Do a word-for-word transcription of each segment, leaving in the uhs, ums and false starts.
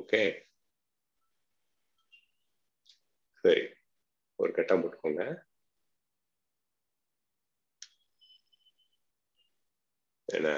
Okay, சரி, ஒரு கட்டம் போட்டுக்கோங்க. என்ன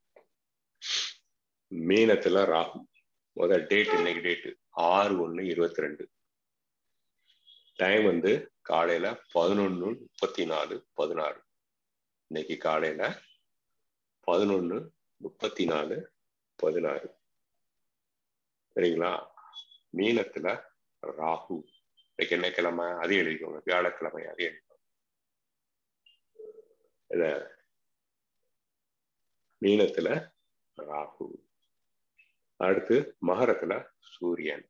மீனத்துல ராகு, முதல் டேட் இன்னைக்கு டேட்டு ஆறு ஒன்று இருபத்தி ரெண்டு, டைம் வந்து காலையில பதினொன்று முப்பத்தி நாலு பதினாறு. இன்னைக்கு காலையில பதினொன்று முப்பத்தி நாலு பதினாறு. சரிங்களா? மீனத்துல ராகு. இன்னைக்கு என்ன கிழமை அதே எழுதிக்கோங்க, வியாழக்கிழமை அதே எழுதிக்கோங்க. மீனத்துல ராகு. அடுத்து மகரத்துல சூரியன்,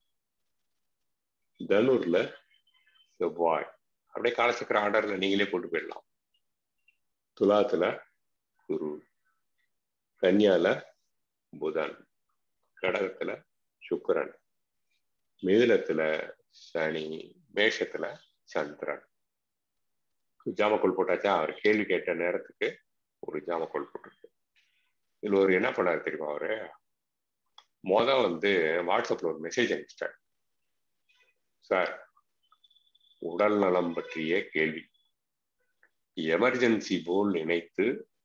தனுர்ல செவ்வாய். அப்படியே காலச்சக்கர ஆர்டர்ல நீங்களே போட்டு போயிடலாம். துலாத்துல குரு, கன்னியால புதன், கடகத்துல சுக்கிரன், மிதுனத்துல சனி, மேஷத்துல சந்திரன். ஜாமக்கோல் போட்டாச்சா? அவர் கேள்வி கேட்ட நேரத்துக்கு ஒரு ஜாமக்கோல் போட்டிருக்கு. இதுல ஒரு என்ன பண்ணாரு தெரியுமா? அவரு மொதல் வந்து வாட்ஸ்அப்ல ஒரு மெசேஜ் அனுப்பிச்சிட்டார். சார், உடல் நலம் பற்றிய கேள்வி, எமர்ஜென்சி போல் நினைத்து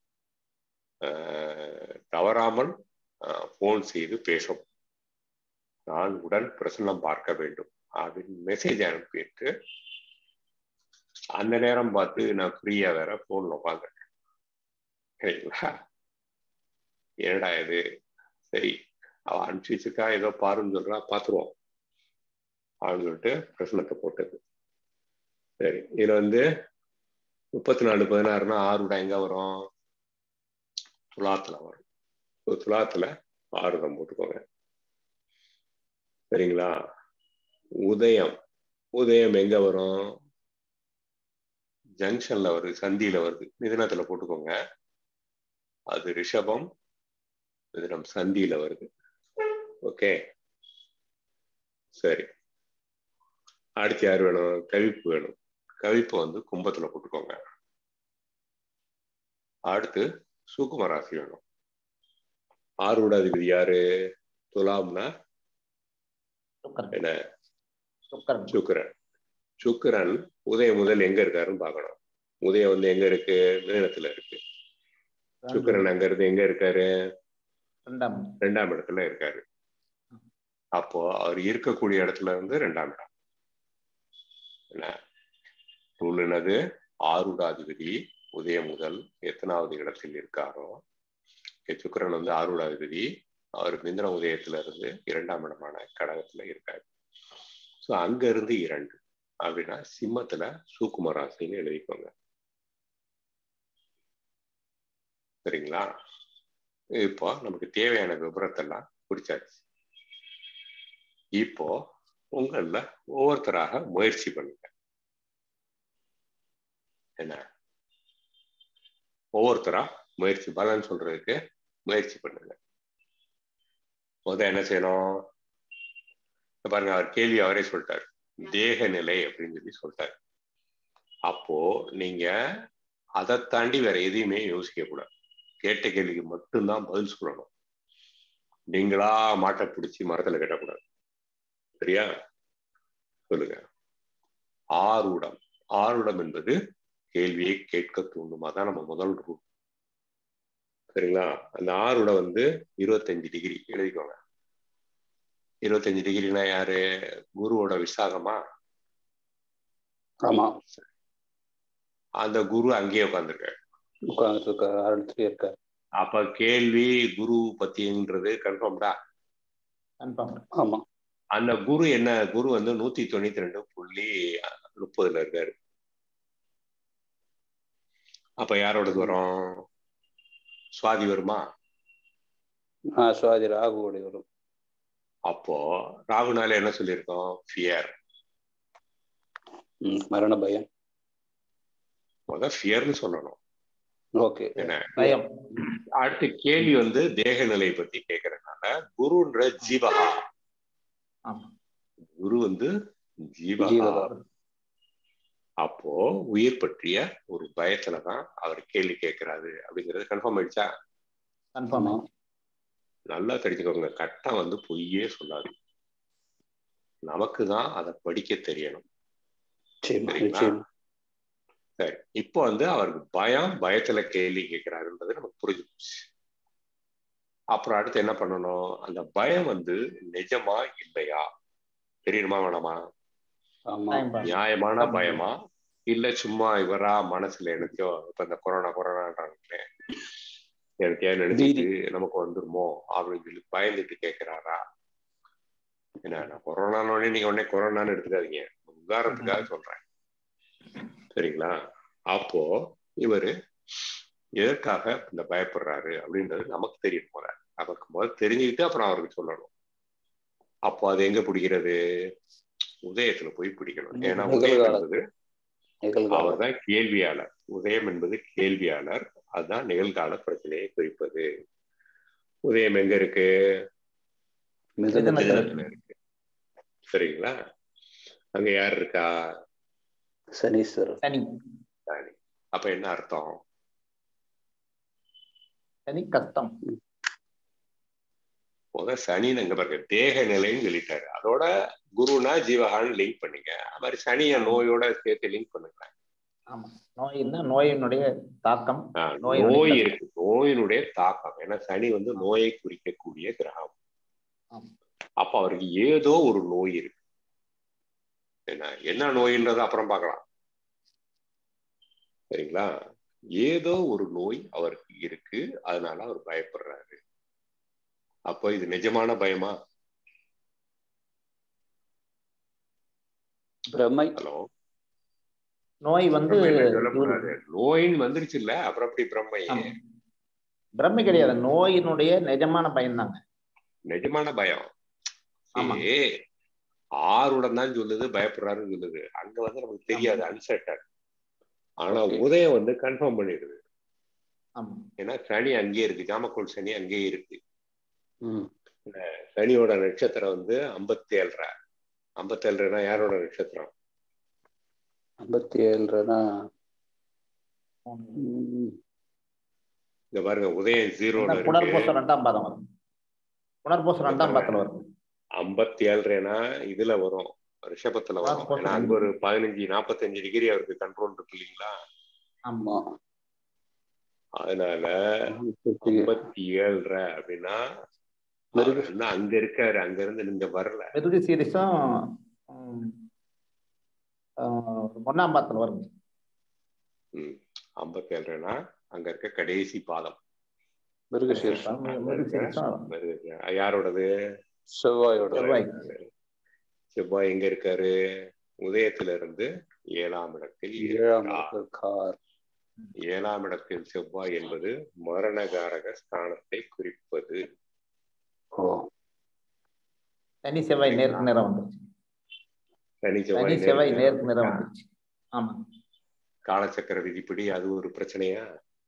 தவறாமல் போன் செய்து பேசும், நான் உடன் பிரசன்னம் பார்க்க வேண்டும் அப்படின்னு மெசேஜ் அனுப்பிட்டு, அந்த நேரம் பார்த்து நான் ஃப்ரீயா வேற போன்ல உட்காந்துருக்கேன். சரிங்களா? என்னடா இது, சரி அவ அனுப்பிச்சு வச்சிருக்கா, ஏதோ பாருன்னு சொல்றா, பார்த்துருவோம் அப்படின்னு சொல்லிட்டு பிரசனத்தை போட்டது. சரி, இதுல வந்து முப்பத்தி நாலு பதினாறுனா ஆறுடா எங்க வரும்? துலாத்துல வரும். துலாத்துல ஆறுடம் போட்டுக்கோங்க. சரிங்களா? உதயம், உதயம் எங்க வரும்? ஜங்ஷன்ல வருது, சந்தியில வருது, மிதுனத்துல போட்டுக்கோங்க. அது ரிஷபம், மிதுனம் சந்தியில வருது. ஓகே, சரி. அடுத்து யார் வேணும்? கவிப்பு வேணும். கவிப்பு வந்து கும்பத்துல போட்டுக்கோங்க. அடுத்து சூக்கும ராசி வேணும். ஆறுட அதிபதி யாரு? துலாம்னா என்ன? சுக்கிரன். சுக்கிரன் உதயம் முதல் எங்க இருக்காருன்னு பார்க்கணும். உதயம் வந்து எங்க இருக்கு? மிதுனத்துல இருக்கு. சுக்கிரன் அங்க இருந்து எங்க இருக்காரு? ரெண்டாம் இடத்துல இருக்காரு. அப்போ அவர் இருக்கக்கூடிய இடத்துல இருந்து ரெண்டாம் இடம். என்ன நூலுனது? ஆறுடாதிபதி உதயம் முதல் எத்தனாவது இடத்தில் இருக்காரோ, சுக்கிரன் வந்து ஆறுடாதிபதி, அவர் மிதுன உதயத்துல இருந்து இரண்டாம் இடமான கடகத்துல இருக்காரு. ஸோ அங்க இருந்து இரண்டு அப்படின்னா சிம்மத்துல சூக்கும ராசின்னு எழுதிக்கோங்க. சரிங்களா? இப்போ நமக்கு தேவையான விபரத்தெல்லாம் குறிச்சாச்சு. இப்போ உங்கள ஒவ்வொருத்தராக முயற்சி பண்ணுங்க. என்ன ஒவ்வொருத்தரா முயற்சி பலன் சொல்றதுக்கு முயற்சி பண்ணுங்க. முதல் என்ன செய்யணும் பாருங்க, அவர் கேள்வி அவரே சொல்லிட்டாரு, தேக நிலை அப்படின்னு சொல்லி சொல்லிட்டாரு. அப்போ நீங்க அதை தாண்டி வேற எதையுமே யோசிக்க கூடாது. கேட்ட கேள்விக்கு மட்டும்தான் பதில் சொல்லணும். நீங்களா மாட்டை பிடிச்சி மரத்துல கட்டக்கூடாது. சரியா? சொல்லுங்க. ஆறுடம், ஆறுடம் என்பது கேள்வியை கேட்க தூண்டும். அதான் நம்ம முதல் ரூல். சரிங்களா? அந்த ஆறுடம் வந்து இருபத்தஞ்சு டிகிரி எழுதிக்கோங்க. இருபத்தஞ்சு டிகிரினா யாரு? குருவோட விசாகமா? ஆமா. அந்த குரு அங்கேயே உட்கார்ந்துருக்காரு. உட்கார்ந்து அப்ப கேள்வி குரு பத்தின்றது கன்ஃபார்ம்டா? ஆமா. அந்த குரு என்ன? குரு வந்து நூத்தி தொண்ணூத்தி ரெண்டு புள்ளி முப்பதுல இருக்காரு. அப்ப யாரோடது வரும்? சுவாதி வருமா? சுவாதி ராகுவோட வரும். அப்போ ராகுனால என்ன சொல்லியிருக்கோம்? ஃபியர், மரண பயம். முத ஃபியர்னு சொல்லணும். ஓகே. என்ன அடுத்த கேள்வி வந்து தேக நிலை பத்தி கேட்கறதுனால குருன்ற ஜீவகா. குரு வந்து ஜீவகா. அப்போ உயிர் பற்றிய ஒரு பயத்துலதான் அவர் கேள்வி கேட்கிறாரு அப்படிங்கிறது கன்ஃபார்ம் ஆயிடுச்சா? கன்ஃபார்ம். நல்லா தெரிஞ்சுக்கோங்க, கட்டம் வந்து பொய்யே சொல்லாது. நமக்கு தான் அதை படிக்க தெரியணும். நிச்சயமா, சரிங்களா? நிச்சயமா. சரி, இப்போ வந்து அவருக்கு பயம், பயத்துல கேள்வி கேட்கிறாருன்றது நமக்கு புரிஞ்சு போச்சு. அப்புறம் அடுத்து என்ன பண்ணணும்? அந்த பயம் வந்து நிஜமா இல்லையா தெரியணுமா வேணாமா? ஆமா. நியாயமான பயமா இல்ல சும்மா இவரா மனசுல எனக்கோ இப்ப இந்த கொரோனா கொரோனான்றாங்களே எனக்கே நினைச்சிட்டு நமக்கு வந்துருமோ அப்படின்னு சொல்லி பயந்துட்டு கேட்கிறாரா? என்ன கொரோனானோடனே நீங்க உடனே கொரோனான்னு எடுத்துக்காதீங்க, உதாரணத்துக்காக சொல்றேன். சரிங்களா? அப்போ இவரு எதற்காக இந்த பயப்படுறாரு அப்படின்றது நமக்கு தெரியும் போல. நமக்கு முதல் தெரிஞ்சுக்கிட்டு அப்புறம் அவருக்கு சொல்லணும். அப்போ அது எங்க பிடிக்கிறது? உதயத்துல போய் பிடிக்கணும். ஏன்னா உதயம் என்பது அவர் தான் கேள்வியாளர். உதயம் என்பது கேள்வியாளர். அதுதான் நிகழ்கால பிரச்சனையை குறிப்பது. உதயம் எங்க இருக்கு? மிதுனத்துல இருக்கு. சரிங்களா? அங்க யார் இருக்கா? சனீஸ்வரர். சனி. அப்ப என்ன அர்த்தம்? சனி கஷ்டம். சனின்னு எங்க பாருங்க தேக நிலைன்னு சொல்லிட்டாரு. அதோட குருனா ஜீவகான்னு லிங்க் பண்ணுங்க. அது மாதிரி சனிய நோயோட சேர்த்து லிங்க் பண்ணுங்க. ஆமா, நோய்னா நோயினுடைய தாக்கம். நோய் இருக்கு, நோயினுடைய தாக்கம். ஏன்னா சனி வந்து நோயை குறிக்கக்கூடிய கிரகம். அப்ப அவருக்கு ஏதோ ஒரு நோய் இருக்கு. என்ன என்ன நோயின்றத அப்புறம் பார்க்கலாம். சரிங்களா? ஏதோ ஒரு நோய் அவருக்கு இருக்கு, அதனால அவர் பயப்படுறாரு. அப்போ இது நிஜமான பயமா? பிரமை. ஹலோ, நோய் வந்து சொல்லக்கூடாது. நோயின்னு வந்துருச்சு இல்ல, அப்புறம் அப்படி பிரம்மை? பிரம்மை கிடையாது, நோயினுடைய நிஜமான பயம் தாங்க. நிஜமான பயம். ஆறுடன் தான் சொல்லுது பயப்படுறாருன்னு சொல்லுது. அங்க வந்து நமக்கு தெரியாது, அன்சர்டன். ஆனா உதயம் வந்து கன்ஃபார்ம் பண்ணிடுது. ஏன்னா சனி அங்கேயே இருக்கு, ஜாமக்கோள் சனி அங்கேயே இருக்கு. சனியோட நட்சத்திரம் வந்து ஐம்பத்தி ஏழரை. ஐம்பத்தி ஏழுனா யாரோட நட்சத்திரம்? ஐம்பத்தி ஏழுனா இந்த பாருங்க, உதயம் ஜீரோல இருக்கு. புனர்பூசம் ரெண்டாம் பாதம் வரும். புனர்பூசம் ரெண்டாம் பாதத்துல வரும். ஐம்பத்தி ஏழுனா இதுல வரும், ரிஷபத்துல வரும். ஏன்னா அங்க ஒரு பதினஞ்சு நாற்பத்தஞ்சு டிகிரி அவருக்கு கண்ட்ரோல் இருக்கு இல்லைங்களா? ஆமா. அதனால ஐம்பத்தி ஏழரை அப்படின்னா அங்க இருக்காரு, அங்க இருந்து நீங்க வரல. மிருக சீரிசம் ஒன்னாம் பாதத்துல வரும். ம் ஐம்பத்தி ஏழுனா அங்க இருக்க கடைசி பாதம் யாரோடது? செவ்வாயோட. செவ்வாய் எங்க இருக்காரு? உதயத்துல இருந்து ஏழாம் இடத்தில். ஏழாம் இடத்தில் செவ்வாய் என்பது மரணகாரக ஸ்தானத்தை குறிப்பது. சனி செவ்வாய் நேருக்கு நேரம் வந்துருச்சு. சனி செவ்வாய் செவ்வாய் நேருக்கு நேரம் வந்துருச்சு. ஆமா, காலச்சக்கர விதிப்படி அது ஒரு பிரச்சனையா?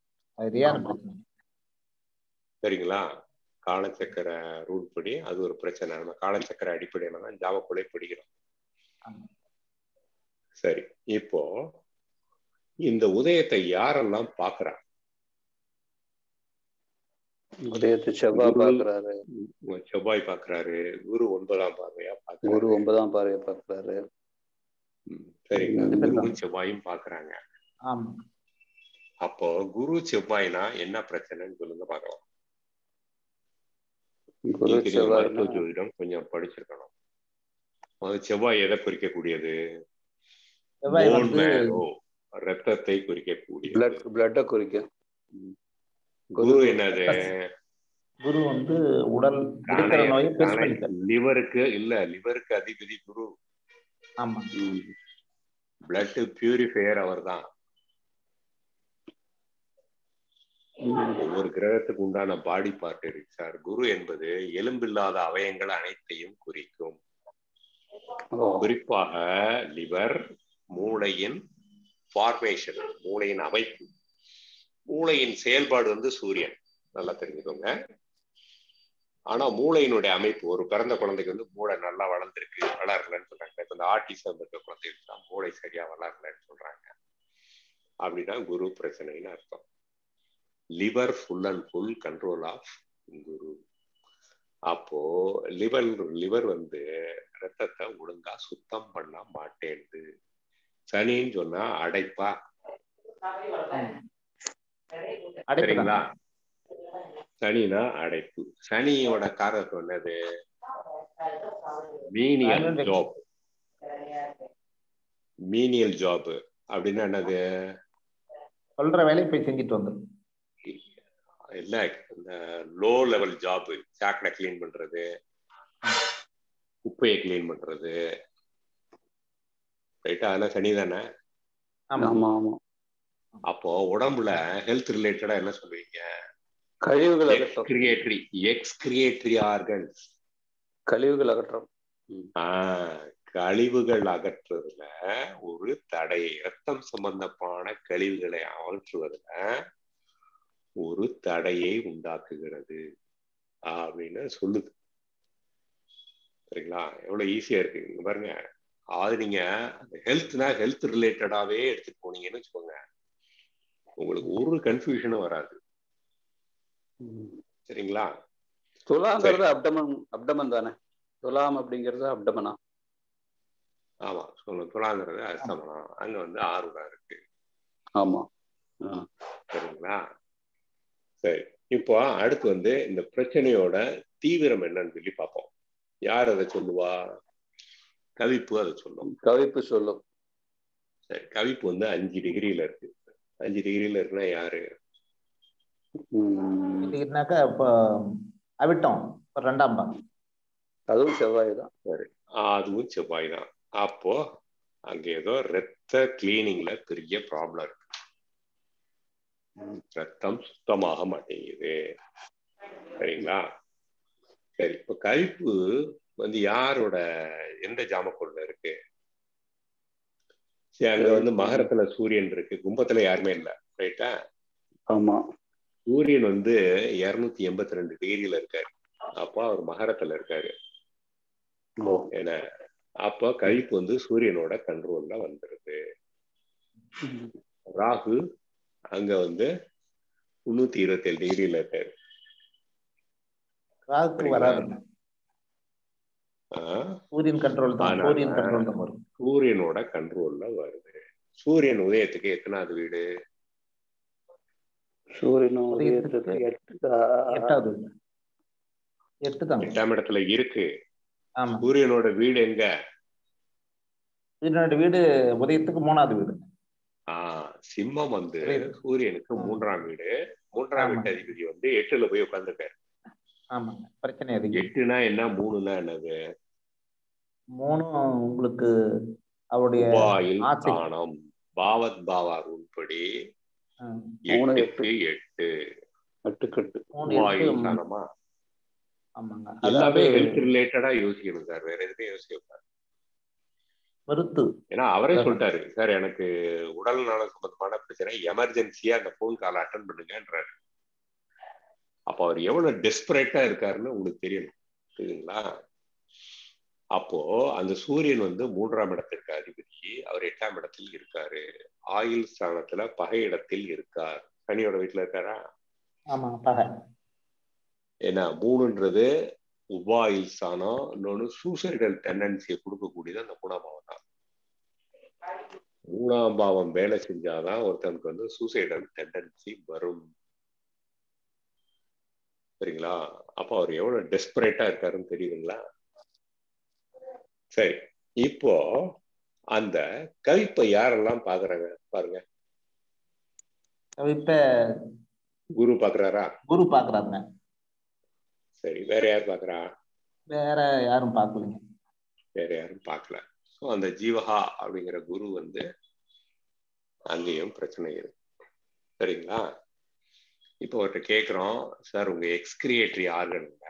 சரிங்களா? காலச்சக்கர ரூல் படி அது ஒரு பிரச்சனை. நம்ம காலச்சக்கர அடிப்படையில தான் ஜாமக்கோளை படிக்கிறோம். சரி, இப்போ இந்த உதயத்தை யாரெல்லாம் பாக்குறா? உதயத்தை செவ்வாய் பாக்குறாரு. செவ்வாய் பாக்குறாரு. குரு ஒன்பதாம் பார்வையா பாக்குறாரு. குரு ஒன்பதாம் பார்வையா பாக்குறாரு. சரிங்களா? குருவும் செவ்வாயும் பாக்குறாங்க. அப்போ குரு செவ்வாய்னா என்ன பிரச்சனைன்னு சொல்லுங்க பார்க்கலாம். மருத்துவ ஜோதிடம் கொஞ்சம் படிச்சிருக்கணும். செவ்வாய் எதை குறிக்கக்கூடியது? ரத்தத்தை குறிக்கக்கூடிய. குரு என்னது? குரு வந்து உடல் லிவருக்கு இல்ல, லிவருக்கு அதிபதி குரு. ஆமா, பிளட் பியூரிஃபையர் அவர் தான். ஒவ்வொரு கிரகத்துக்கு உண்டான பாடி பார்ட் இருக்கு சார். குரு என்பது எலும்பில்லாத அவயங்கள் அனைத்தையும் குறிக்கும். குறிப்பாக லிவர், மூளையின் ஃபார்மேஷன், மூளையின் அமைப்பு, மூளையின் செயல்பாடு வந்து சூரியன், நல்லா தெரிஞ்சுக்கோங்க. ஆனா மூளையினுடைய அமைப்பு, ஒரு பிறந்த குழந்தைக்கு வந்து மூளை நல்லா வளர்ந்துருக்கு, வளரலன்னு சொல்றாங்க. இப்ப இந்த ஆர்டிசம் இருக்க குழந்தைகளுக்கு தான் மூளை சரியா வளரலன்னு சொல்றாங்க. அப்படிதான் குரு பிரச்சனைன்னு அர்த்தம். Liver full and full control of Guru. அப்போ லிவர் லிவர் வந்து ரத்தத்தை ஒழுங்கா சுத்தம் பண்ண மாட்டேன்து. சனின்னு சொன்னா அடைப்பா, சரிங்களா? சனினா அடைப்பு. சனியோட காரகம் என்னது? Menial job. மீனியல் ஜாப் அப்படின்னா என்னது? சொல்ற வேலையை போய் செஞ்சுட்டு வந்துடும். என்ன இந்த லோ லெவல் ஜாப், சாக்கடை கிளீன் பண்றது, குப்பையை கிளீன் பண்றது, ரைட்டா? அதெல்லாம் சனி தானே? அப்போ உடம்புல ஹெல்த் ரிலேட்டடா என்ன சொல்லுவீங்க? கழிவுகள் எக்ஸ்கிரியேட்டரி எக்ஸ்கிரியேட்டரி ஆர்கன்ஸ், கழிவுகள் அகற்றம். கழிவுகள் அகற்றுவதுல ஒரு தடை, ரத்தம் சம்பந்தமான கழிவுகளை அகற்றுவதுல ஒரு தடையை உண்டாக்குகிறது அப்படின்னு சொல்லுது. சரிங்களா? எவ்வளவு ஈஸியா இருக்கு இங்க பாருங்க. அது நீங்க ஹெல்த்னா ஹெல்த் ரிலேட்டடாவே எடுத்துட்டு போனீங்கன்னு வச்சுக்கோங்க, உங்களுக்கு ஒரு கன்ஃபியூஷனும் வராது. சரிங்களா? துலாங்கிறது அப்டமன், அப்டமன் தானே? துலாம் அப்படிங்கிறது அப்டமனா? ஆமா, சொல்லுங்க. துலாங்கிறது அஸ்தமனா, அங்க வந்து ஆறுடா இருக்கு. ஆமா, சரிங்களா? சரி, இப்போ அடுத்து வந்து இந்த பிரச்சனையோட தீவிரம் என்னன்னு சொல்லி பார்ப்போம். யார் அதை சொல்லுவா? கவிப்பு அதை சொல்லும். கவிப்பு சொல்லும். சரி, கவிப்பு வந்து அஞ்சு டிகிரியில இருக்கு. அஞ்சு டிகிரியில இருக்குன்னா யாரு? இப்போ அவிட்டம் ரெண்டாம் பாகம், அதுவும் செவ்வாய் தான். சரி, அதுவும் செவ்வாய் தான். அப்போ அங்க ஏதோ ரத்த கிளீனிங்ல பெரிய ப்ராப்ளம் இருக்கு. ரத்தம் சுத்தமாக மாட்டேங்குது. சரிங்களா? சரி, இப்ப கவிப்பு வந்து யாரோட எந்த ஜாமக்கோள்ல இருக்கு? சரி, அங்க வந்து மகரத்துல சூரியன் இருக்கு, கும்பத்துல யாருமே இல்லை, ரைட்டா? ஆமா. சூரியன் வந்து இருநூத்தி எண்பத்தி ரெண்டு டிகிரியில இருக்காரு. அப்போ அவர் மகரத்துல இருக்காரு. ஏன்னா அப்போ கவிப்பு வந்து சூரியனோட கண்ட்ரோல்ல வந்துருது. ராகு அங்க வந்து முன்னூத்தி இருபத்தி ஏழு டிகிரியில இருக்காரு. சூரியன் கண்ட்ரோல் தான், சூரியன் கண்ட்ரோல் தான் வரும். சூரியனோட கண்ட்ரோல்ல வருது. சூரியன் உதயத்துக்கு எத்தனாவது வீடு? சூரியன் உதயத்துக்கு எட்டாவது. எட்டு தான், எட்டாம் இடத்துல இருக்கு. சூரியனோட வீடு எங்க? சூரியனோட வீடு உதயத்துக்கு மூணாவது வீடு. ஆஹ் சிம்மம் வந்து சூரியனுக்கு மூன்றாம் வீடு. மூன்றாம் வீட்டு அதிபதி வந்து எட்டுல போய் உட்கார்ந்துருக்காரு. ஆமா, பிரச்சனை அது. எட்டுனா என்ன, மூணுனா என்னது? மூணு உங்களுக்கு அவருடைய ஸ்தானம், பாவத் பாவார் உட்படி எட்டுக்கு எட்டு எட்டுக்கு ஸ்தானமா? ஆமாங்க, எல்லாமே ஹெல்த் ரிலேட்டடா யோசிக்கணும் சார், வேற எதுவுமே யோசிக்க. மருத்து ஏன்னா அவரே சொல்லிட்டாரு, சார் எனக்கு உடல் நல சம்பந்தமான பிரச்சனை, எமர்ஜென்சியா அந்த போன் காலை அட்டன் பண்ணுங்கன்றாரு. அப்போ அவர் எவ்வளவு டெஸ்பரேட்டா இருக்காருன்னு உங்களுக்கு தெரியணும், புரியுதுங்களா? அப்போ அந்த சூரியன் வந்து மூன்றாம் இடத்திற்கு அதிபதி, அவர் எட்டாம் இடத்தில் இருக்காரு. ஆயுள் ஸ்தானத்துல பகை இடத்தில் இருக்கார். சனியோட வீட்டுல இருக்காரா? ஆமா, பகை. ஏன்னா மூணுன்றது உபாயில் ஸ்தானம், இன்னொன்னு சூசைடல் டெண்டன்சியை கொடுக்கக்கூடியது அந்த மூணாம் பாவம் தான். மூணாம் பாவம் வேலை செஞ்சாதான் ஒருத்தனுக்கு வந்து சூசைடல் டெண்டன்சி வரும். சரிங்களா? அப்ப அவர் எவ்வளவு டெஸ்பரேட்டா இருக்காருன்னு தெரியுதுங்களா? சரி, இப்போ அந்த கவிப்பை யாரெல்லாம் பாக்குறாங்க பாருங்க. கவிப்பை குரு பாக்குறாரா? குரு பாக்குறாங்க. சரி, வேற யார் பாக்குறா? வேற யாரும் பார்க்கலீங்க. வேற யாரும் பார்க்கல. ஸோ அந்த ஜீவகா அப்படிங்கிற குரு வந்து அங்கேயும் பிரச்சனை இருக்கு. சரிங்களா? இப்போ அவர்கிட்ட கேட்குறோம், சார் உங்க எக்ஸ்கிரியேட்டரி ஆர்கன்ல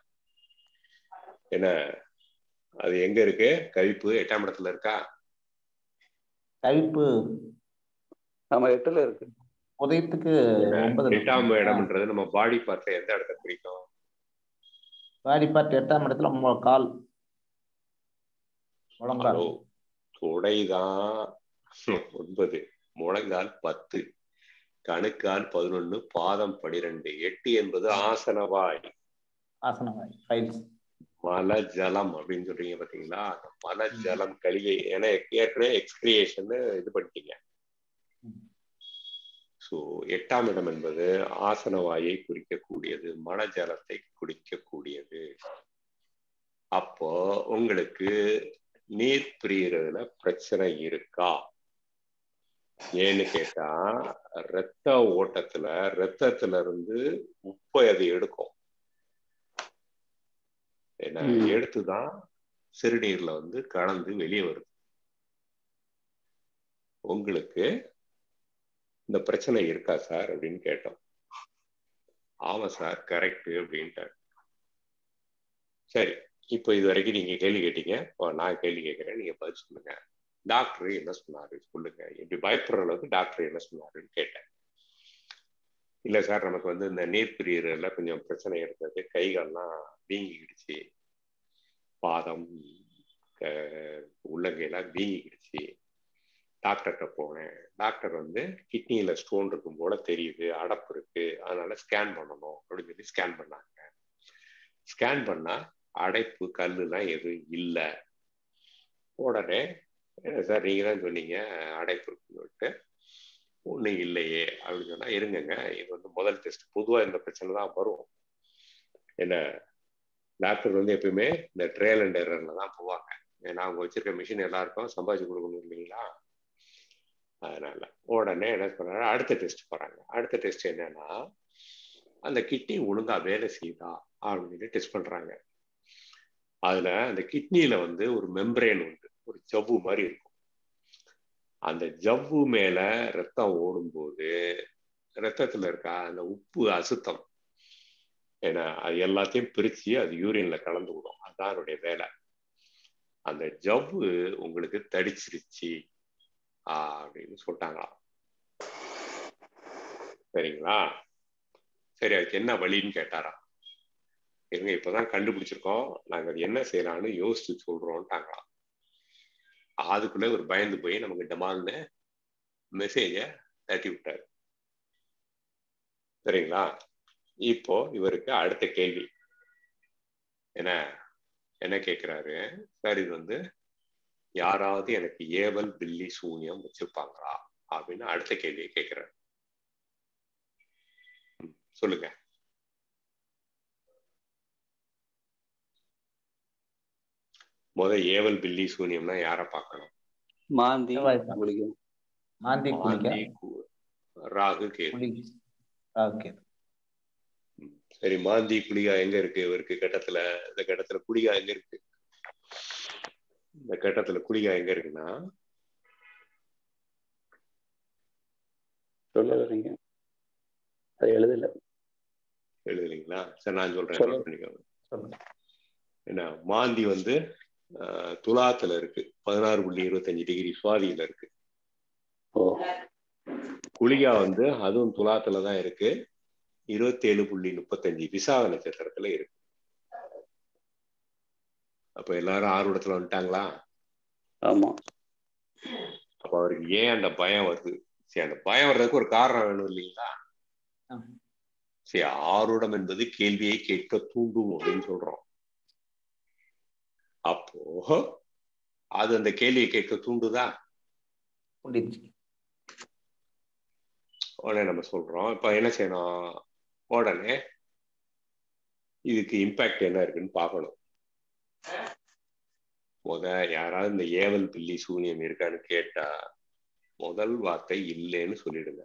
என்ன அது எங்க இருக்கு? கவிப்பு எட்டாம் இடத்துல இருக்கா? கவிப்பு நம்ம எட்டுல இருக்கு. உதயத்துக்கு எட்டாம் இடம்ன்றது நம்ம பாடி பார்ட்ல எந்த இடத்த குறிக்கும்? பாடி பார்ட் எட்டாம் இடத்துல கால், முழங்கால். தொடைதான் ஒன்பது, முழங்கால் பத்து, கணுக்கால் பதினொன்னு, பாதம் பனிரெண்டு. எட்டு என்பது ஆசனவாய். ஆசனவாய், ஃபைல்ஸ். மல ஜலம் அப்படின்னு சொல்றீங்க பாத்தீங்களா? மல ஜலம் கழிவை ஏன்னா ஏற்கனவே எக்ஸ்கிரியேஷன் இது பண்ணிட்டீங்க. ஸோ எட்டாம் இடம் என்பது ஆசன வாயை குறிக்கக்கூடியது, மல ஜலத்தை குடிக்கக்கூடியது. அப்போ உங்களுக்கு நீர் பிரியறதுல பிரச்சனை இருக்கா? ஏன்னு கேட்டா ரத்த ஓட்டத்துல ரத்தத்துல இருந்து உப்பை அது எடுக்கும். என்ன எடுத்துதான் சிறுநீர்ல வந்து கலந்து வெளியே வருது. உங்களுக்கு இந்த பிரச்சனை இருக்கா சார் அப்படின்னு கேட்டோம். ஆமா சார் கரெக்ட் அப்படின்ட்டார். சரி, இப்போ இது வரைக்கும் நீங்க கேள்வி கேட்டீங்க, நான் கேள்வி கேட்கிறேன், நீங்க பதில் சொல்லுங்க. டாக்டர் என்ன சொன்னாரு சொல்லுங்க, இப்படி பயப்படுற அளவுக்கு டாக்டர் என்ன சொன்னாருன்னு கேட்டேன். இல்ல சார் நமக்கு வந்து இந்த நீர் பிரியறதுல கொஞ்சம் பிரச்சனை இருந்தது, கைகள்லாம் வீங்கிக்கிடுச்சு, பாதம் உள்ளங்கையெல்லாம் வீங்கிக்கிடுச்சு, டாக்டர்கிட்ட போனேன். டாக்டர் வந்து கிட்னியில ஸ்டோன் இருக்கும் போல தெரியுது, அடப்பு இருக்கு, அதனால ஸ்கேன் பண்ணணும் அப்படின்னு சொல்லி ஸ்கேன் பண்ணாங்க. ஸ்கேன் பண்ணா அடைப்பு கல்லுலாம் எதுவும் இல்லை. உடனே சார் நீங்க தான் சொன்னீங்க அடைப்பு இருக்குன்னு சொல்லிட்டு, ஒன்றும் இல்லையே அப்படின்னு சொன்னா, இருங்கங்க இது வந்து முதல் டெஸ்ட், பொதுவாக இந்த பிரச்சனை தான் வரும். என்ன டாக்டர் வந்து எப்பயுமே இந்த ட்ரையல் அண்ட் எரர்ல தான் போவாங்க. ஏன்னா அவங்க வச்சிருக்க மிஷின் எல்லாருக்கும் சம்பாதிச்சு கொடுக்கணும் இல்லைங்களா? அதனால உடனே என்ன பண்ணாரு, அடுத்த டெஸ்ட் போறாங்க. அடுத்த டெஸ்ட் என்னன்னா, அந்த கிட்னி ஒழுங்கா வேலை செய்யுதா அப்படின்னு டெஸ்ட் பண்றாங்க. அதுல அந்த கிட்னியில வந்து ஒரு மெம்பரேன் உண்டு, ஒரு ஜவ்வு மாதிரி இருக்கும். அந்த ஜவ்வு மேல ரத்தம் ஓடும்போது ரத்தத்துல இருக்கா அந்த உப்பு அசுத்தம், ஏன்னா அது எல்லாத்தையும் பிரிச்சு அது யூரின்ல கலந்து விடும், அதுதான் அதனுடைய வேலை. அந்த ஜவ்வு உங்களுக்கு தடிச்சிருச்சு அப்படின்னு சொல்லிட்டாங்களாம். சரிங்களா? சரி, அதுக்கு என்ன வழின்னு கேட்டாரா. எங்க இப்பதான் கண்டுபிடிச்சிருக்கோம், நாங்க அது என்ன செய்யலாம்னு யோசிச்சு சொல்றோம்ட்டாங்களாம். அதுக்குள்ள ஒரு பயந்து போய் நமக்கு டமால்னு மெசேஜ தட்டி விட்டாரு. சரிங்களா? இப்போ இவருக்கு அடுத்த கேள்வி என்ன என்ன கேட்கிறாரு, சார் இது வந்து யாராவது எனக்கு ஏவல் பில்லி சூன்யம் வச்சிருப்பாங்களா அப்படின்னு அடுத்த கேள்வியை கேட்கிறாரு. சொல்லுங்க. முத ஏவல் பில்லி சூன்யம்னா யார பார்க்கணும்? மாந்தி மாந்தி மாந்தி ராகு கேது. சரி, மாந்தி குளிகா எங்க இருக்கு இவருக்கு கட்டத்துல? இந்த கட்டத்துல குளிகா எங்க இருக்கு? இந்த கட்டத்துல குளிகா எங்க இருக்குன்னா, சொல்லலைங்க, அது எழுதல. எழுதுறீங்களா? சரி நான் சொல்றேன், நோட் பண்ணிக்கோங்க. என்ன மாந்தி வந்து துலாத்துல இருக்கு, பதினாறு புள்ளி இருபத்தஞ்சு டிகிரி சுவாதியில இருக்கு. குளிகா வந்து அதுவும் துலாத்துல தான் இருக்கு, இருபத்தி ஏழு புள்ளி முப்பத்தஞ்சு விசாக நட்சத்திரத்துல இருக்கு. அப்ப எல்லாரும் ஆர்வத்துல வந்துட்டாங்களா? ஆமா. அப்ப அவருக்கு ஏன் அந்த பயம் வருது? சரி, அந்த பயம் வர்றதுக்கு ஒரு காரணம் வேணும் இல்லைங்களா? சரி, ஆரூடம் என்பது கேள்வியை கேட்க தூண்டும் அப்படின்னு சொல்றோம். அப்போ அது அந்த கேள்வியை கேட்க தூண்டுதா? உடனே நம்ம சொல்றோம், இப்ப என்ன செய்யணும், உடனே இதுக்கு இம்பாக்ட் என்ன இருக்குன்னு பார்க்கணும். முத யாராவது இந்த ஏவல் பில்லி சூனியம் இருக்கான்னு கேட்டா முதல் வார்த்தை இல்லைன்னு சொல்லிடுங்க.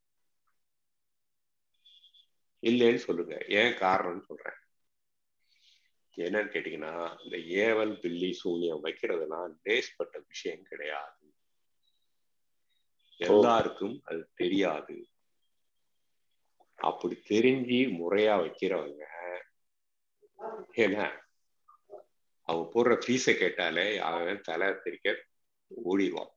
இல்லைன்னு சொல்லுங்க. ஏன் காரணம்னு சொல்றேன். என்னன்னு கேட்டீங்கன்னா, இந்த ஏவல் பில்லி சூனியம் வைக்கிறதுலாம் லேஸ்பட்ட விஷயம் கிடையாது, எல்லாருக்கும் அது தெரியாது. அப்படி தெரிஞ்சு முறையா வைக்கிறவங்க ஏன்னா அவ போடுற ஃபீஸை கேட்டாலே அவன் தலை தெரிக்க ஓடிடுவான்.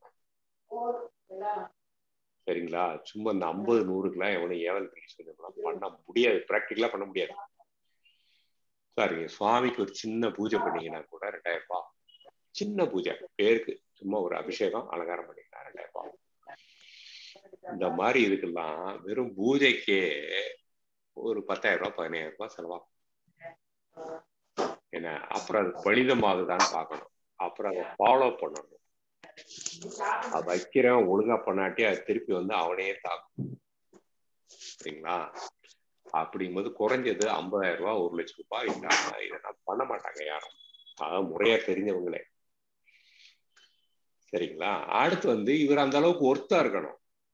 சரிங்களா? சும்மா இந்த ஐம்பது நூறுக்குலாம் எவனும் ஏவல் பில்லி சூனியம்லாம் பண்ண முடியாது, ப்ராக்டிக்கலா பண்ண முடியாது. சாரி, சுவாமிக்கு ஒரு சின்ன பூஜை பண்ணீங்கன்னா கூட ரெண்டாயிரம் ரூபாய், சின்ன பூஜை பேருக்கு சும்மா ஒரு அபிஷேகம் அலங்காரம் பண்ணீங்கன்னா ரெண்டாயிரம் ரூபாய். இந்த மாதிரி இதுக்கெல்லாம் வெறும் பூஜைக்கே ஒரு பத்தாயிரம் ரூபாய் பதினாயிரம் ரூபாய் செலவாகும். என்ன, அப்புறம் அது பலிதமாகுதான்னு பார்க்கணும், அப்புறம் அதை ஃபாலோ பண்ணணும். அது வைக்கிறேன் ஒழுங்கா பண்ணாட்டி அது திருப்பி வந்து அவனையே தாக்கும். சரிங்களா? அப்படிங்கும்போது குறைஞ்சது ஐம்பதாயிரம் ரூபாய் ஒரு லட்சம் ரூபாய் இல்லாம இதெல்லாம் பண்ண மாட்டாங்க யாரும், அதாவது முறையா தெரிஞ்சவங்களே. சரிங்களா? அடுத்து வந்து இவர் அந்த அளவுக்கு ஒர்த்தா இருக்கணும்.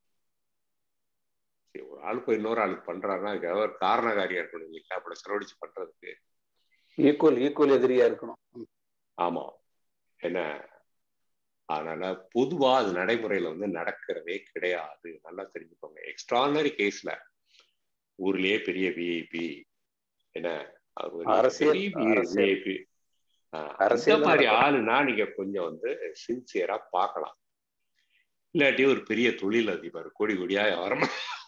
ஒரு ஆளுக்கு இன்னொரு ஆளுக்கு பண்றாருன்னா அதுக்கு ஒரு காரணகாரியா இருக்கணும் இல்லைங்களா? அப்படி செலவழிச்சு பண்றதுக்கு ஈக்குவல் ஈக்குவல் எதிரியா இருக்கணும். ஆமா. என்ன, அதனால பொதுவா அது நடைமுறையில வந்து நடக்கிறதே கிடையாது. நல்லா தெரிஞ்சுக்கோங்க. எக்ஸ்ட்ரானரி கேஸ்ல ஊர்லயே பெரிய விஐபி, என்ன அரசியல் அரசியல் விஐபி அந்த மாதிரி ஆளுனா நீங்க கொஞ்சம் வந்து சின்சியரா பார்க்கலாம். இல்லாட்டி ஒரு பெரிய தொழில் அதிபர் கோடி கோடியா வர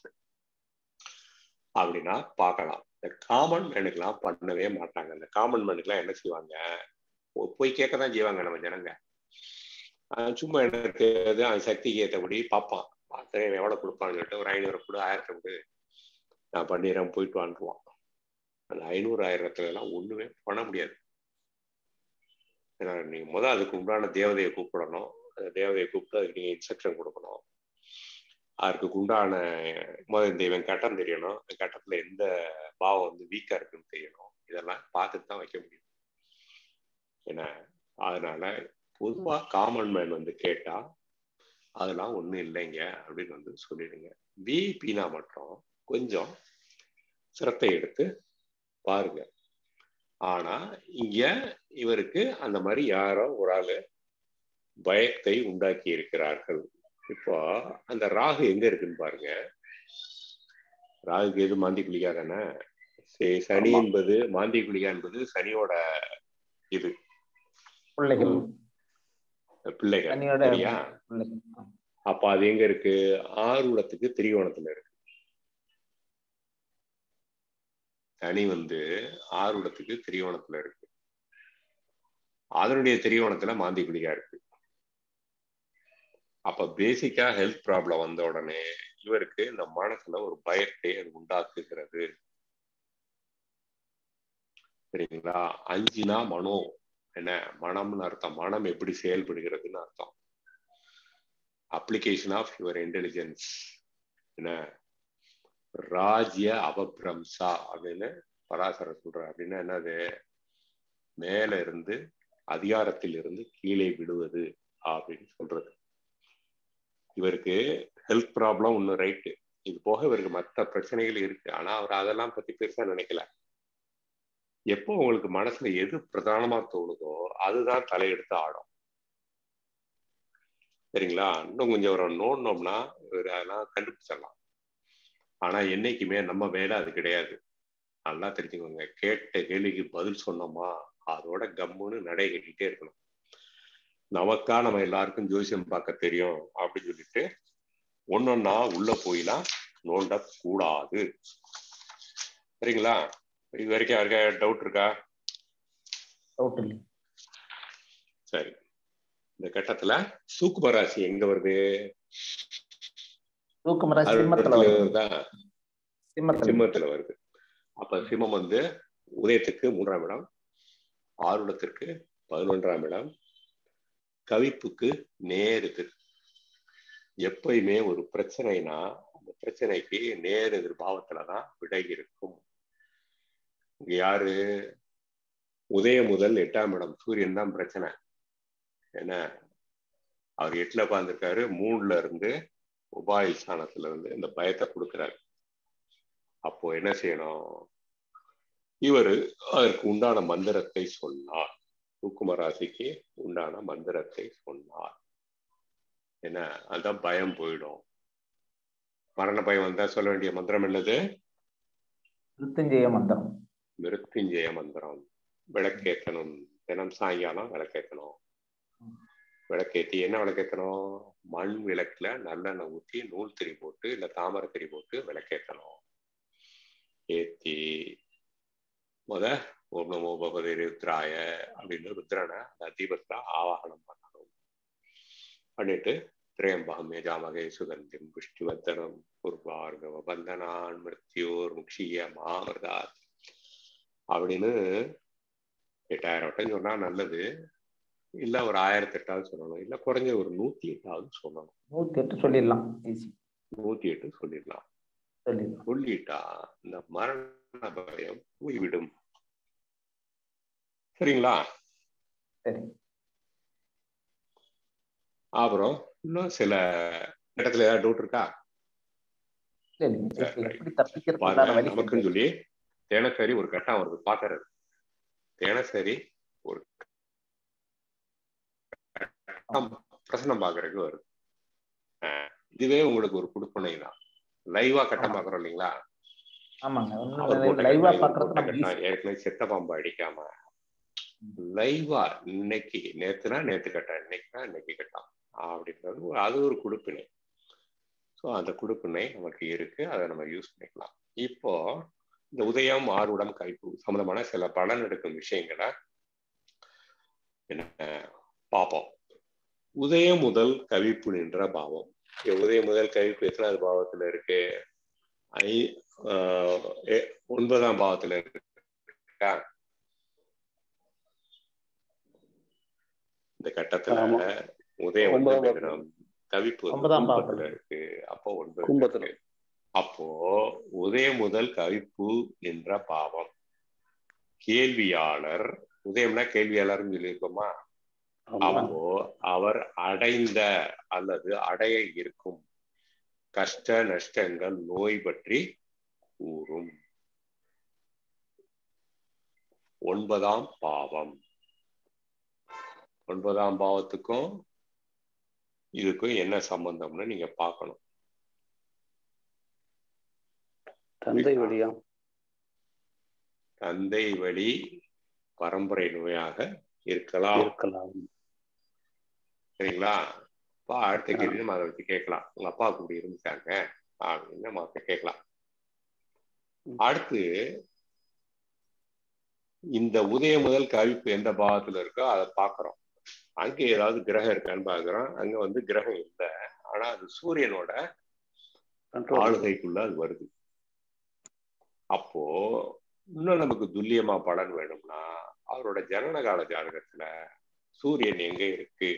அப்படின்னா பார்க்கலாம். இந்த காமன் மேனுக்கெல்லாம் பண்ணவே மாட்டாங்க. இந்த காமன் மேனுக்கெல்லாம் என்ன செய்வாங்க, போய் கேட்கதான் செய்வாங்க நம்ம ஜனங்க. சும்மா எனக்கு அவன் சக்திக்கு ஏற்றபடி பார்ப்பான், அத்தனை எவ்வளவு கொடுப்பான்னு சொல்லிட்டு ஒரு ஐநூறு கொடு ஆயிரத்தை கொடு நான் பண்ணிடுறேன் போயிட்டு வாண்டுவான். அந்த ஐநூறு ஆயிரத்துல எல்லாம் ஒண்ணுமே பண்ண முடியாது. ஏன்னா நீங்க முதல் அதுக்கு உண்டான தேவதையை கூப்பிடணும், அந்த தேவதையை கூப்பிட்டு அதுக்கு நீங்க இன்ஸ்ட்ரக்ஷன் கொடுக்கணும். அதுக்கு உண்டான முதல் இந்த இவன் கட்டம் தெரியணும், இந்த கட்டத்துல எந்த பாவம் வந்து வீக்கா இருக்குன்னு தெரியணும். இதெல்லாம் பார்த்துட்டு தான் வைக்க முடியும். ஏன்னா அதனால பொதுவா காமன் மேன் வந்து கேட்டா அதெல்லாம் ஒண்ணும் இல்லைங்க அப்படின்னு வந்து சொல்லிடுங்க. விஐபினா மட்டும் கொஞ்சம் சிரத்தை எடுத்து பாருங்க. ஆனா இங்க இவருக்கு அந்த மாதிரி யாரோ ஒரு ஆளு பயத்தை உண்டாக்கி இருக்கிறார்கள். இப்போ அந்த ராகு எங்க இருக்குன்னு பாருங்க. ராகுக்கு எது மாந்தி குளிகா தானே. சனி என்பது மாந்தி குளிகா என்பது சனியோட இது பிள்ளைகள் பிள்ளைகள் சரியா? அப்ப அது எங்க இருக்கு? ஆறுலத்துக்கு திரிகோணத்துல இருக்கு. சனி வந்து ஆறுலத்துக்கு திரிகோணத்துல இருக்கு. அதனுடைய திரிகோணத்துல மாந்தி குளிகா இருக்கு. அப்ப பேசிக்கா ஹெல்த் ப்ராப்ளம் வந்த உடனே இவருக்கு இந்த மனசுல ஒரு பயத்தை அது உண்டாக்குகிறது. சரிங்களா? அஞ்சுனா மனோ, என்ன மனம்னு அர்த்தம். மனம் எப்படி செயல்படுகிறதுன்னு அர்த்தம். Application of your intelligence. என்ன ராஜ்ய அபபிரம்சா அப்படின்னு பராசரர் சொல்ற. அப்படின்னா என்னது? மேல இருந்து அதிகாரத்தில் இருந்து கீழே விடுவது அப்படின்னு சொல்றது. இவருக்கு ஹெல்த் ப்ராப்ளம் ஒன்றும் ரைட்டு, இது போக இவருக்கு மற்ற பிரச்சனைகள் இருக்கு. ஆனா அவர் அதெல்லாம் பத்தி பெருசா நினைக்கல. எப்போ உங்களுக்கு மனசுல எது பிரதானமா தோணுதோ அதுதான் தலையெடுத்து ஆடும். சரிங்களா? இன்னும் கொஞ்சம் ஒரு நோண்டோம்னா அதெல்லாம் கண்டுபிடிச்சிடலாம். ஆனா என்னைக்குமே நம்ம வேலை அது கிடையாது. நல்லா தெரிஞ்சுக்கோங்க. கேட்ட கேள்விக்கு பதில் சொன்னோமா அதோட கம்முன்னு நடை கட்டிட்டே இருக்கணும். நமக்கா நம்ம எல்லாருக்கும் ஜோசியம் பார்க்க தெரியும் அப்படின்னு சொல்லிட்டு ஒன்னொன்னா உள்ள போயெல்லாம் நோண்ட கூடாது. சரிங்களா? இது வரைக்கும் யாருக்கா டவுட் இருக்கா? சரி. இந்த கட்டத்துல சூக்கும ராசி எங்க வருது? சிம்மத்துல வருது. அப்ப சிம்மம் வந்து உதயத்துக்கு மூன்றாம் இடம், ஆருடத்திற்கு பதினொன்றாம் இடம், கவிப்புக்கு நேருக்கு. எப்பயுமே ஒரு பிரச்சனைனா அந்த பிரச்சனைக்கு நேர் எதிர்பாவத்துலதான் விடை இருக்கும். இங்க யாரு? உதயம் முதல் எட்டாம் இடம் சூரியன் தான் பிரச்சனை. என்ன அவர் எட்டுல உட்கார்ந்துருக்காரு, மூணுல இருந்து உபாய ஸ்தானத்துல இருந்து இந்த பயத்தை கொடுக்கிறாரு. அப்போ என்ன செய்யணும்? இவரு அதற்கு உண்டான மந்திரத்தை சொன்னார். தூக்கும ராசிக்கு உண்டான மந்திரத்தை சொன்னார். என்ன அதான் பயம் போயிடும். மரண பயம் வந்தா சொல்ல வேண்டிய மந்திரம் என்னது? மிருத்யுஞ்சய மந்திரம். மிருத்யுஞ்சய மந்திரம். விளக்கேற்றணும். தினம் சாயங்காலம் விளக்கேற்றணும். விளக்கேற்றி என்ன விளக்கேற்றணும்? மண் விளக்குல நல்லெண்ணெய் ஊற்றி நூல் திரி போட்டு இல்ல தாமரை திரி போட்டு விளக்கேற்றணும். ஏத்தி முத ஓம் நமோ பகவதே ருத்ராய அப்படின்னு ருத்ரனை அந்த தீபத்துல ஆவாகனம் பண்ணணும். பண்ணிட்டு திரையம்பகம் யஜாமகே சுகந்திம் புஷ்டிவர்தனம் உர்வார்கவ பந்தனான் மிருத்யோர் முக்ஷிய மாமர்தாத் அப்படின்னு எட்டாயிரம் வட்டம் சொன்னா நல்லது. இல்ல ஒரு ஆயிரத்தி எட்டாவது சொல்லணும், இல்ல குறைஞ்ச ஒரு நூத்தி எட்டாவது சொல்லணும். நூத்தி எட்டு சொல்லிடலாம். நூத்தி எட்டு சொல்லிடலாம். சொல்லிட்டா இந்த மரண பயம் போய்விடும். சரிங்களா? சரி. அப்புறம் இன்னும் சில இடத்துல ஏதாவது டவுட் இருக்கா? நமக்குன்னு சொல்லி தினசரி ஒரு கட்டம் வருது பாக்குறது. தினசரி ஒரு பிரசனம் பாக்குறதுக்கு வருது. இதுவே உங்களுக்கு ஒரு குடுப்பனை தான். லைவா கட்டம் பாக்குறோம் இல்லைங்களா? ஏற்கனவே செத்த பாம்பு அடிக்காம லைவா இன்னைக்கு நேத்துனா நேத்து கட்டம், இன்னைக்குனா இன்னைக்கு கட்டம் அப்படின்றது அது ஒரு குடுப்பினை. ஸோ அந்த குடுப்பினை நமக்கு இருக்கு, அதை நம்ம யூஸ் பண்ணிக்கலாம். இப்போ இந்த உதயம் ஆறுடம் கைப்பு சம்பந்தமான சில பலன் எடுக்கும் விஷயங்களை என்ன பார்ப்போம். உதயம் முதல் கவிப்பு நின்ற பாவம். உதயம் முதல் கவிப்பு எத்தனாவது பாவத்துல இருக்கு? ஐ ஒன்பதாம் பாவத்துல இருக்கா? இந்த கட்டத்துல உதயம் வந்து கவிப்பு கும்பத்துல இருக்கு. அப்போ ஒன்பது. அப்போ உதயம் முதல் கவிப்பு என்ற பாவம். கேள்வியாளர், உதயம்னா கேள்வியாளர்னு சொல்லியிருக்கோமா? அப்போ அவர் அடைந்த அல்லது அடைய இருக்கும் கஷ்ட நஷ்டங்கள் நோய் பற்றி கூறும். ஒன்பதாம் பாவம். ஒன்பதாம் பாவத்துக்கும் இதுக்கும் என்ன சம்பந்தம்னு நீங்க பார்க்கணும். தந்தை வழியா? தந்தை வழி பரம்பரை நோயாக இருக்கலாம் இருக்கலாம் சரிங்களா? அப்பா அடுத்த கேள்வி நம்ம அதை வச்சு கேட்கலாம். உங்க அப்பா அப்படி இருந்துட்டாங்க அப்படின்னு நம்ம கேட்கலாம். அடுத்து இந்த உதயம் முதல் கவிப்பு எந்த பாவத்துல இருக்கோ அதை பார்க்கிறோம். அங்க ஏதாவது கிரகம் இருக்கான்னு பாக்குறோம். அங்க வந்து கிரகம் இல்லை, ஆனா அது சூரியனோட ஆளுகைக்குள்ள அது வருது. அப்போ இன்னும் நமக்கு துல்லியமா பலன் வேணும்னா அவரோட ஜனனகால ஜாதகத்துல சூரியன் எங்க இருக்கு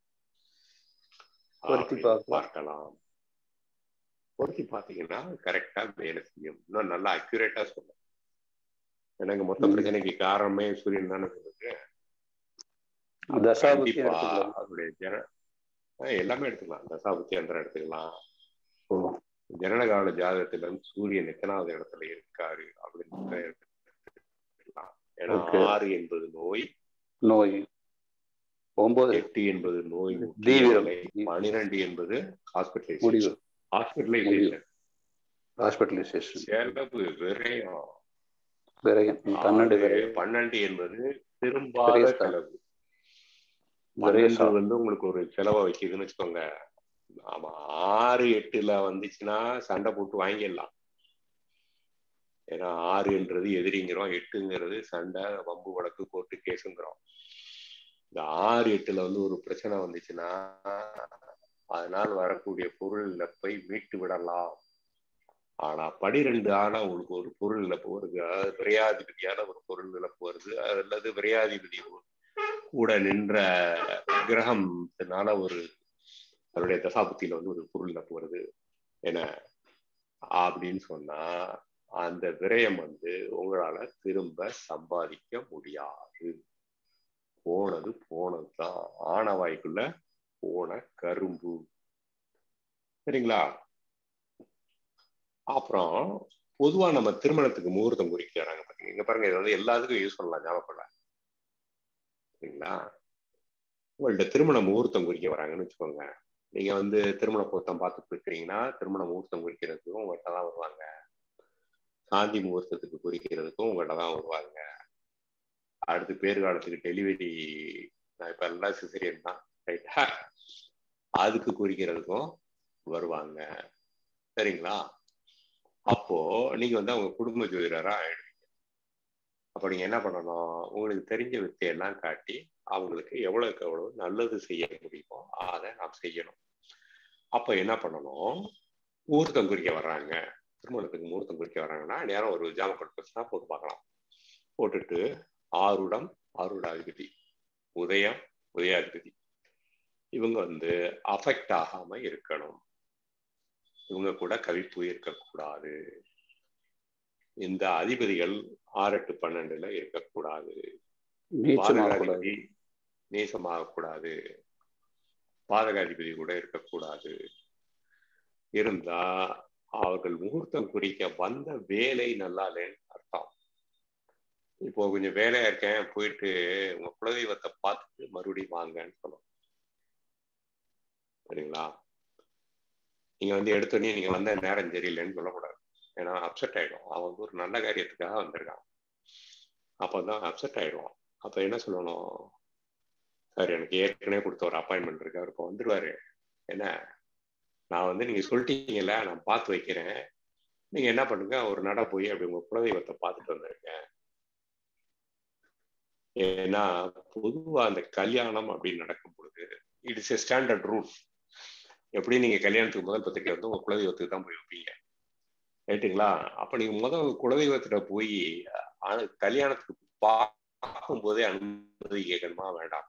பார்க்கலாம். பொருத்தி பார்த்தீங்கன்னா கரெக்டா வேலை செய்யும். இன்னும் நல்லா அக்யூரேட்டா சொல்லும். எனக்கு மொத்த பிரச்சனைக்கு காரணமே சூரியன் தானே சொல்லுது. கண்டிப்பா அவருடைய ஜன எல்லாமே எடுத்துக்கலாம். தசாபுத்தி அந்தரம் எடுத்துக்கலாம். ஜனனகால ஜாதகத்துல சூரியன் எத்தனாவது இடத்துல இருக்காரு அப்படின்னு எடுத்துக்கலாம். ஏன்னா ஆறு என்பது நோய் நோய் ஒன்பது எட்டு என்பது நோய் பனிரெண்டு என்பது ஹாஸ்பிட்டலைசேஷன் ஹாஸ்பிட்டலைசேஷன் ஹாஸ்பிட்டலைசேஷன் செலவு விரயம் விரயம் பன்னெண்டு என்பது திரும்பாத செலவு. பன்னெண்டு வந்து உங்களுக்கு ஒரு செலவை வைக்குதுன்னு வச்சுக்கோங்க. ஆமா, ஆறு எட்டுல வந்துச்சுன்னா சண்டை போட்டு வாங்கிடலாம். ஏன்னா ஆறு என்றது எதிரிங்கிறோம், எட்டுங்கிறது சண்டை வம்பு வழக்கு கோர்ட்டு கேஸுங்கிறோம். இந்த ஆறு எட்டுல வந்து ஒரு பிரச்சனை வந்துச்சுன்னா அதனால் வரக்கூடிய பொருள் இழப்பை மீட்டு விடலாம். ஆனா பனிரெண்டு ஆனா உங்களுக்கு ஒரு பொருள் இழப்பு வருது, அதாவது விரையாதிபதியான ஒரு பொருள் இழப்பு வருது, அல்லது விரையாதிபதி கூட நின்ற கிரகத்தினால ஒரு அவருடைய தசாபுத்தியில வந்து ஒரு பொருள் இழப்பு வருது என அப்படின்னு சொன்னா அந்த விரயம் வந்து உங்களால திரும்ப சம்பாதிக்க முடியாது. போனது போனதுதான், ஆனவாய்க்குள்ள போன கரும்பு. சரிங்களா? அப்புறம் பொதுவா நம்ம திருமணத்துக்கு முகூர்த்தம் குறிக்கிறாங்க பாத்தீங்க. இங்க பாருங்க, இது வந்து எல்லாத்துக்கும் யூஸ் பண்ணலாம், ஞாபகப்படல. சரிங்களா? உங்கள்ட்ட திருமண முகூர்த்தம் குறிக்க வராங்கன்னு வச்சுக்கோங்க. நீங்க வந்து திருமண பொருத்தம் பார்த்துட்டு இருக்கிறீங்கன்னா திருமண முகூர்த்தம் குறிக்கிறதுக்கும் உங்கள்கிட்ட தான் வருவாங்க. சாந்தி முகூர்த்தத்துக்கு குறிக்கிறதுக்கும் உங்கள்கிட்ட தான் வருவாங்க. அடுத்து பேர் காலத்துக்கு டெலிவரி, நான் இப்ப எல்லாம் சிசரியன் தான் ரைட்டா, அதுக்கு குறிக்கிறதுக்கும் வருவாங்க. சரிங்களா? அப்போ நீங்க வந்து அவங்க குடும்ப ஜோதிடரா ஆயிடுவீங்க. அப்ப நீங்க என்ன பண்ணணும், உங்களுக்கு தெரிஞ்ச வித்தையெல்லாம் காட்டி அவங்களுக்கு எவ்வளவுக்கு எவ்வளவு நல்லது செய்ய முடியுமோ அதை நாம் செய்யணும். அப்ப என்ன பண்ணணும், முகூர்த்தம் குறிக்க வர்றாங்க, திருமணத்துக்கு முகூர்த்தம் குறிக்க வர்றாங்கன்னா நேரம் ஒரு ஜாமக்கட் தான் போட்டு பார்க்கலாம். போட்டுட்டு ஆறுடம் ஆறுடாதிபதி, உதயம் உதயாதிபதி. இவங்க வந்து அஃபெக்ட் ஆகாம இருக்கணும். இவங்க கூட கவிப்பு இருக்கக்கூடாது. இந்த அதிபதிகள் ஆறு எட்டு பன்னெண்டுல இருக்கக்கூடாது. பாதகாதிபதி நீசமாகக்கூடாது. பாதகாதிபதி கூட இருக்கக்கூடாது. இருந்தா அவர்கள் முகூர்த்தம் குறிக்க வந்த வேலை நல்லா இல்லைன்னு அர்த்தம். இப்போ கொஞ்சம் வேலையா இருக்கேன், போயிட்டு உங்க குலதெய்வத்தை பார்த்துட்டு மறுபடியும் வாங்கன்னு சொல்லணும். சரிங்களா? நீங்க வந்து எடுத்தோடனே நீங்க வந்த நேரம் சரியில்லைன்னு சொல்லக்கூடாது. ஏன்னா அப்செட் ஆயிடும். அவன் வந்து ஒரு நல்ல காரியத்துக்காக வந்திருக்கான். அப்பதான் அப்செட் ஆயிடுவான். அப்ப என்ன சொல்லணும்? சார், எனக்கு ஏற்கனவே கொடுத்த ஒரு அப்பாயின்மெண்ட் இருக்கு, அவர் இப்போ வந்துடுவாரு. என்ன, நான் வந்து நீங்க சொல்லிட்டீங்கல்ல, நான் பார்த்து வைக்கிறேன், நீங்க என்ன பண்ணுங்க, ஒரு நட போய் அப்படி உங்க குலதெய்வத்தை பார்த்துட்டு வந்துருங்க. ஏன்னா பொதுவா அந்த கல்யாணம் அப்படின்னு நடக்கும் பொழுது it is a standard rule. எப்படி நீங்க கல்யாணத்துக்கு முதல் பத்திரிக்கை வந்து உங்க குலதெய்வத்துக்கு தான் போய் வைப்பீங்க, ரைட்டுங்களா? அப்ப நீங்க முதல் குலதெய்வத்துல போய் கல்யாணத்துக்கு பார்க்கும் போதே அனுமதி கேட்கணுமா வேண்டாம்?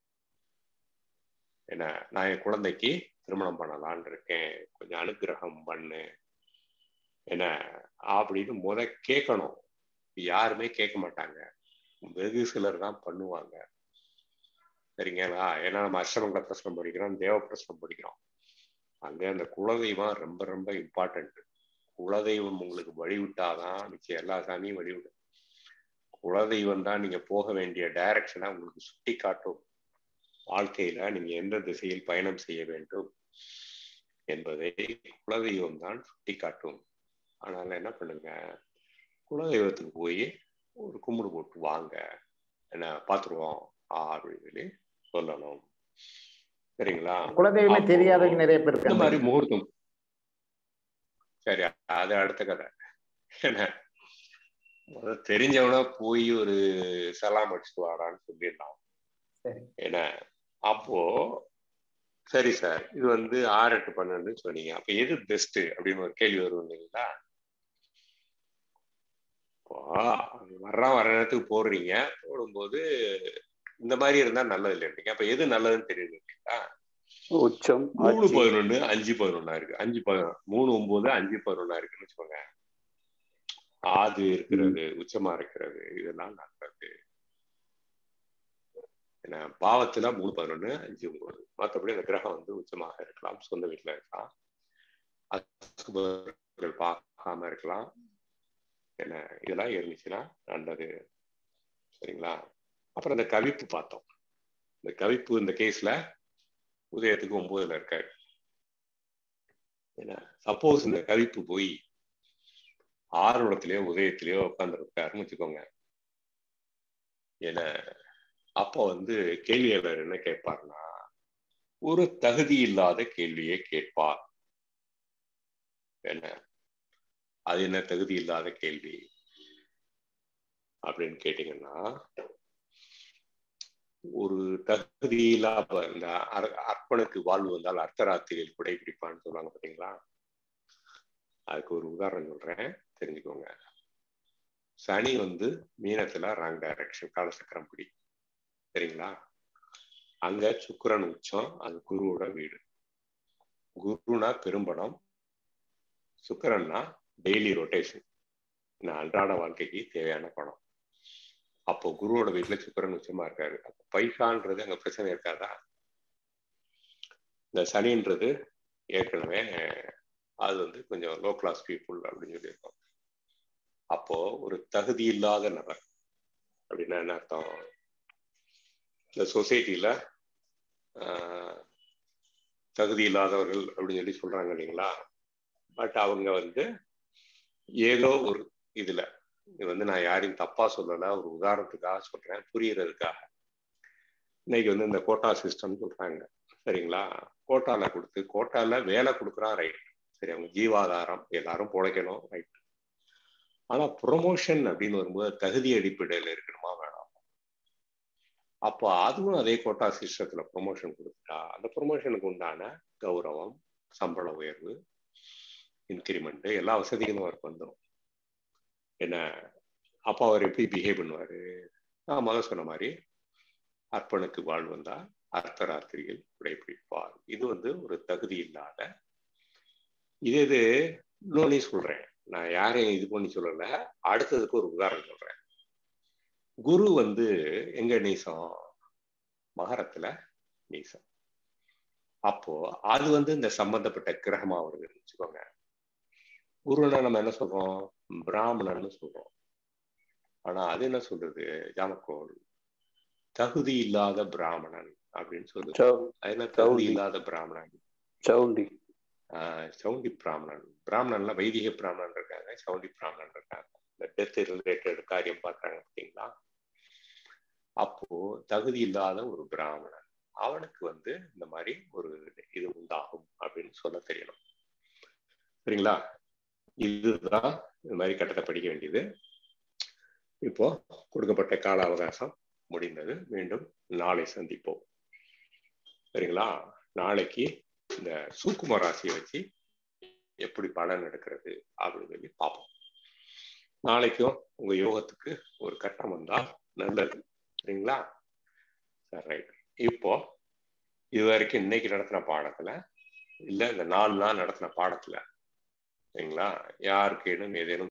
என்ன, நான் என் குழந்தைக்கு திருமணம் பண்ணலான் இருக்கேன், கொஞ்சம் அனுகிரகம் பண்ணு என்ன அப்படின்னு முத கேட்கணும். யாருமே கேட்க மாட்டாங்க, வெகு சிலர் தான் பண்ணுவாங்க. சரிங்களா? ஏன்னா நம்ம அஷ்டமங்கல பிரச்சனை படிக்கிறோம், தேவ பிரச்சனை படிக்கிறோம். அங்க அந்த குலதெய்வம் ரொம்ப ரொம்ப இம்பார்ட்டன்ட். குலதெய்வம் உங்களுக்கு வழிவிட்டாதான் நிச்சயம் எல்லா சாமியும் வழிவிடும். குலதெய்வம் தான் நீங்க போக வேண்டிய டைரக்ஷனை உங்களுக்கு சுட்டி காட்டும். வாழ்க்கையில நீங்க எந்த திசையில் பயணம் செய்ய வேண்டும் என்பதை குலதெய்வம் தான் சுட்டி காட்டும். அதனால என்ன பண்ணுங்க, குலதெய்வத்துக்கு போய் ஒரு கும்பிடு போட்டு வாங்க, என்ன பார்த்துருவோம் அப்படின்னு சொல்லி சொல்லணும். சரிங்களா? குலதெய்வமே தெரியாதவங்க நிறைய பேர் இந்த மாதிரி முகூர்த்தம். சரி, அது அடுத்த கதை. என்ன, தெரிஞ்சவனா போய் ஒரு சலாம் அடிச்சுட்டு வாடான்னு சொல்லிடலாம். என்ன, அப்போ சரி சார், இது வந்து ஆறு எட்டு பன்னெண்டு சொன்னீங்க, அப்ப எது பெஸ்ட் அப்படின்னு ஒரு கேள்வி வரும் இல்லைங்களா? இப்போ வர்றான் வர நேரத்துக்கு போடுறீங்க, போடும்போது இந்த மாதிரி இருந்தா நல்லது இல்லைங்க. அப்ப எது நல்லதுன்னு தெரியுது இல்லைங்களா? உச்சம் மூணு பதினொன்னு அஞ்சு பதினொன்னா இருக்கு, அஞ்சு பதினொன்று மூணு ஒன்பது அஞ்சு பதினொன்னா இருக்குன்னு வச்சுக்கோங்க. ஆது இருக்கிறது, உச்சமா இருக்கிறது, இதெல்லாம் நல்லது. ஏன்னா பாவத்துல மூணு பதினொன்னு அஞ்சு ஒன்பது, மற்றபடி அந்த கிரகம் வந்து உச்சமாக இருக்கலாம், சொந்த வீட்டுல இருக்கலாம், அசுபர்கள் பார்க்காம இருக்கலாம். என்ன, இதெல்லாம் இருந்துச்சுன்னா நல்லது. சரிங்களா? அப்புறம் இந்த கவிப்பு பார்த்தோம். இந்த கவிப்பு இந்த கேஸ்ல உதயத்துக்கு ஒன்பதுல இருக்காரு. ஏன்னா சப்போஸ் இந்த கவிப்பு போய் ஆர்வலத்திலேயோ உதயத்திலேயோ உட்கார்ந்துருக்காருன்னு வச்சுக்கோங்க. ஏன்னா அப்போ வந்து கேள்வியாளர் என்ன கேட்பார்னா, ஒரு தகுதி இல்லாத கேள்வியை கேட்பார். என்ன, அது என்ன தகுதி இல்லாத கேள்வி அப்படின்னு கேட்டீங்கன்னா, ஒரு தகுதி இல்லாத இந்த அர்ப்பனுக்கு வாழ்வு வந்தால் அர்த்தராத்திரியில் குடை பிடிப்பான்னு சொல்லுவாங்க பார்த்தீங்களா? அதுக்கு ஒரு உதாரணம் சொல்றேன், தெரிஞ்சுக்கோங்க. சனி வந்து மீனத்துல ராங் டைரக்ஷன், காலசக்கரம் பிடி. சரிங்களா? அங்க சுக்கிரன் உச்சம், அது குருவோட வீடு. குருனா பெரும்படம், சுக்கிரன்னா டெய்லி ரொட்டேஷன், அன்றாட வாழ்க்கைக்கு தேவையான படம். அப்போ குருவோட வீட்டுல சுக்கிரன் உச்சமா இருக்காரு. அப்போ பைசான்றது அங்க பிரச்சனை இருக்காதா? இந்த சனின்றது ஏற்கனவே அது வந்து கொஞ்சம் லோ கிளாஸ் பீப்புள் அப்படின்னு சொல்லியிருக்கோம். அப்போ ஒரு தகுதி இல்லாத நபர் அப்படின்னா என்ன அர்த்தம்? இந்த சொசைட்டில ஆஹ் தகுதி இல்லாதவர்கள் அப்படின்னு சொல்லி சொல்றாங்க இல்லைங்களா? பட் அவங்க வந்து ஏதோ ஒரு இதுல, இது வந்து நான் யாரையும் தப்பா சொல்லல, ஒரு உதாரணத்துக்காக சொல்றேன், புரியறதுக்காக. இன்னைக்கு வந்து இந்த கோட்டா சிஸ்டம் சொல்றாங்க. சரிங்களா? கோட்டால கொடுத்து கோட்டால வேலை கொடுக்குறான், ரைட். சரி, அவங்க ஜீவாதாரம் எல்லாரும் பொழைக்கணும், ரைட். ஆனா ப்ரொமோஷன் அப்படின்னு வரும்போது தகுதி அடிப்படையில் இருக்கணுமா வேணாம்? அப்போ அதுவும் அதே கோட்டா சிஸ்டத்துல ப்ரொமோஷன் கொடுத்தா அந்த ப்ரொமோஷனுக்கு உண்டான கௌரவம், சம்பள உயர்வு, இன்கிரிமெண்ட், எல்லா வசதிகளும் அவருக்கு வந்துடும். என்ன, அப்போ அவர் எப்படி பிஹேவ் பண்ணுவாரு? நான் முதல் சொன்ன மாதிரி அர்ப்பனுக்கு வாழ் வந்தா அர்த்தராத்திரியில் உடைப்பிடிப்பார். இது வந்து ஒரு தகுதி இல்லாத. இது இது இன்னொன்னு சொல்றேன், நான் யாரையும் இது பண்ணி சொல்லல, அடுத்ததுக்கு ஒரு உதாரணம் சொல்றேன். குரு வந்து எங்க நீசம்? மகரத்துல நீசம். அப்போ அது வந்து இந்த சம்பந்தப்பட்ட கிரகமா வருதுன்னு வச்சுக்கோங்க. குருன்னா நம்ம என்ன சொல்றோம்? பிராமணன்னு சொல்றோம். ஆனா அது என்ன சொல்றது? ஜாமக்கோள் தகுதி இல்லாத பிராமணன் அப்படின்னு சொல்லுது. அது என்ன தகுதி இல்லாத பிராமணன்? சவுண்டி. ஆஹ் சவுண்டி பிராமணன். பிராமணன்ல வைதிக பிராமணன் இருக்காங்க, சவுண்டி பிராமணன் இருக்காங்க. இந்த டெத் ரிலேட்டட் காரியம் பார்க்கறாங்க பார்த்தீங்களா? அப்போ தகுதி இல்லாத ஒரு பிராமணன், அவனுக்கு வந்து இந்த மாதிரி ஒரு இது உண்டாகும் அப்படின்னு சொல்ல தெரியணும். சரிங்களா? இதுதான் இந்த மாதிரி கட்டத்தை படிக்க வேண்டியது. இப்போ கொடுக்கப்பட்ட கால அவகாசம் முடிந்தது. மீண்டும் நாளை சந்திப்போம். சரிங்களா? நாளைக்கு இந்த சூக்கும ராசியை வச்சு எப்படி பலன் எடுக்கிறது அப்படின்னு சொல்லி பார்ப்போம். நாளைக்கும் உங்க யோகத்துக்கு ஒரு கட்டம் வந்தா நல்லது. சரிங்களா? சரி, ரைட். இப்போ இது வரைக்கும் இன்னைக்கு நடத்தின பாடத்துல இல்ல இந்த நாலு நாள் நடத்தின பாடத்துல சரிங்களா, யாருக்கு ஏதேனும்